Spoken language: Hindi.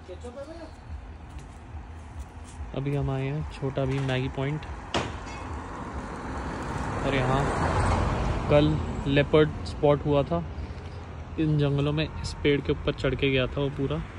अभी हम आए हैं छोटा भीम मैगी पॉइंट, और यहाँ कल लेपर्ड स्पॉट हुआ था इन जंगलों में। इस पेड़ के ऊपर चढ़ के गया था वो पूरा।